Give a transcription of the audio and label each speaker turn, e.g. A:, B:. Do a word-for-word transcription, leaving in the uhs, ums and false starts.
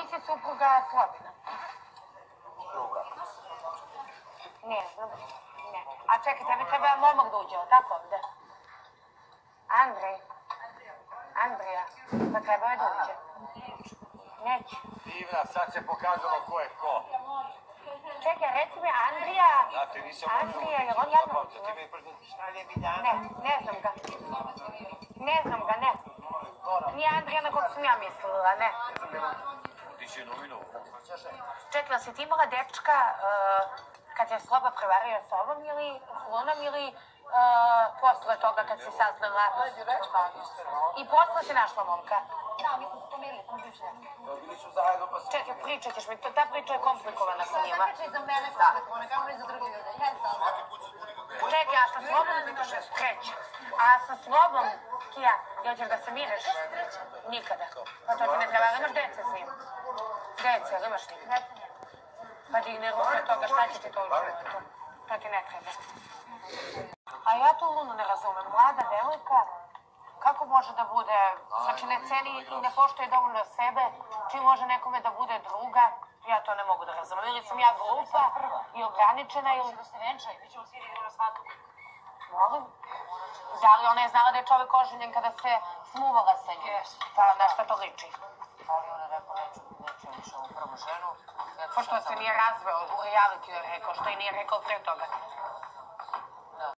A: si supruga Slobina?
B: Druga.
A: Ne znam. Ne. A čekaj, tebi treba momak da uđe, tako ovde? Andrej. Andrija. Pa treba je da uđe. Neće.
B: Divna, sad se pokazalo ko je ko.
A: Čekaj, reci mi, Andrija...
B: Znate, nisam...
A: Andrija, je on javno?
B: Ti me prezentiš dalje mi dana?
A: Ne, ne znam ga. Ne znam ga, ne. Nije Andrija na kog sam ja mislila, ne.
B: Ti će novinu.
A: Čekaj, si ti imala dečka kad je Sloba prevario s ovom ili Lunom ili posle toga kad si saznala? I posle si našla momka?
C: Da, mi smo se pomirili, sam bivša.
B: Bili su zajedno pa se...
A: Čekaj, pričat ćeš mi, ta priča je komplikovana sa njima.
C: Ne pričaj za mene komplikovana, kao li za druge ljude.
A: Čekaj, a sa Slobom kreće. A sa Slobom, Kija, jel ćeš da se miriš? Nikada. Pa to ti ne treba, ali imaš dece s njim? Dece, ali imaš njim? Pa digne ruke toga, šta će ti to učiniti? To ti ne treba. A ja tu Lunu ne razumem. Mlada devojka, kako može da bude, znači ne ceni i ne poštuje dovoljno sebe, čim može nekome da bude druga, ja to ne mogu da razumem. Ili sam ja glupa i ograničena ili...
C: Da se venčaj, mi ćemo svi idemo na svadbu.
A: Molim? Da li ona je znala da je čovek oženjen kada se smuvala sa njim? Pa na šta to liči?
C: Ali ona je rekao, neću, neću više ovu prvu ženu.
A: Pošto se nije razveo u reality, je rekao, što i nije rekao pre toga.